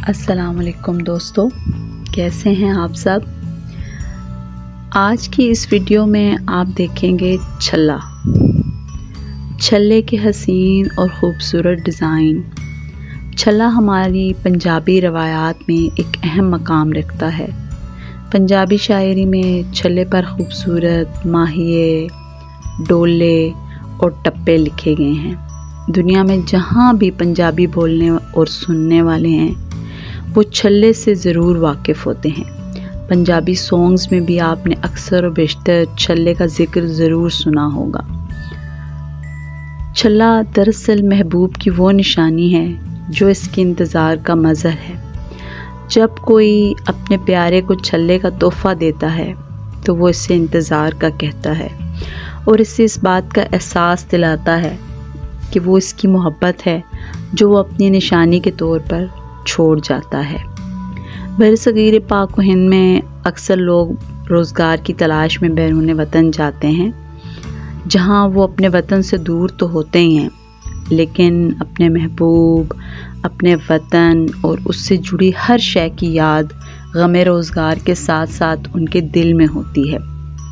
अस्सलामुअलैकुम दोस्तों, कैसे हैं आप सब। आज की इस वीडियो में आप देखेंगे छल्ले के हसीन और ख़ूबसूरत डिज़ाइन। छल्ला हमारी पंजाबी रवायात में एक अहम मकाम रखता है। पंजाबी शायरी में छल्ले पर ख़ूबसूरत माहिए, डोले और टप्पे लिखे गए हैं। दुनिया में जहाँ भी पंजाबी बोलने और सुनने वाले हैं वो छल्ले से ज़रूर वाकिफ़ होते हैं। पंजाबी सॉन्ग्स में भी आपने अक्सर और बेशतर छल्ले का ज़िक्र ज़रूर सुना होगा। छल्ला दरअसल महबूब की वो निशानी है जो इसके इंतज़ार का मज़हर है। जब कोई अपने प्यारे को छल्ले का तोहफ़ा देता है तो वो इससे इंतज़ार का कहता है और इससे इस बात का एहसास दिलाता है कि वो इसकी मोहब्बत है जो वो अपनी निशानी के तौर पर छोड़ जाता है। बरसगीर पाक व हिंद में अक्सर लोग रोज़गार की तलाश में बैरून वतन जाते हैं, जहां वो अपने वतन से दूर तो होते ही हैं, लेकिन अपने महबूब, अपने वतन और उससे जुड़ी हर शय की याद गमे रोज़गार के साथ साथ उनके दिल में होती है।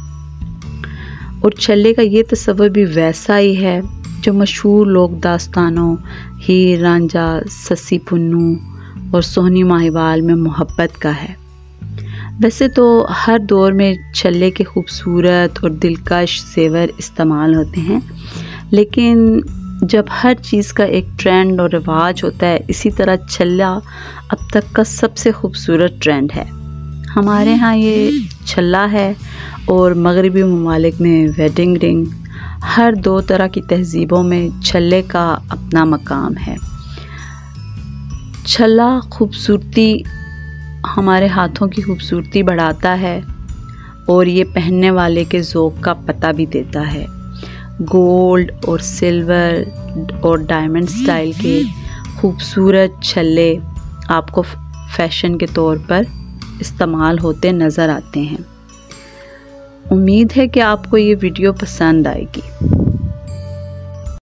और छल्ले का ये तस्वर भी वैसा ही है जो मशहूर लोक दास्तानों हीर रांझा, सस्सी पुन्नू और सोहनी माहिवाल में मोहब्बत का है। वैसे तो हर दौर में छल्ले के खूबसूरत और दिलकश ज़ेवर इस्तेमाल होते हैं, लेकिन जब हर चीज़ का एक ट्रेंड और रिवाज होता है, इसी तरह छल्ला अब तक का सबसे खूबसूरत ट्रेंड है। हमारे यहाँ ये छल्ला है और मगरबी ममालिक में वेडिंग रिंग। हर दो तरह की तहज़ीबों में छल्ले का अपना मकाम है। छल्ला खूबसूरती, हमारे हाथों की खूबसूरती बढ़ाता है और ये पहनने वाले के ज़ौक़ का पता भी देता है। गोल्ड और सिल्वर और डायमंड स्टाइल के खूबसूरत छल्ले आपको फैशन के तौर पर इस्तेमाल होते नज़र आते हैं। उम्मीद है कि आपको ये वीडियो पसंद आएगी।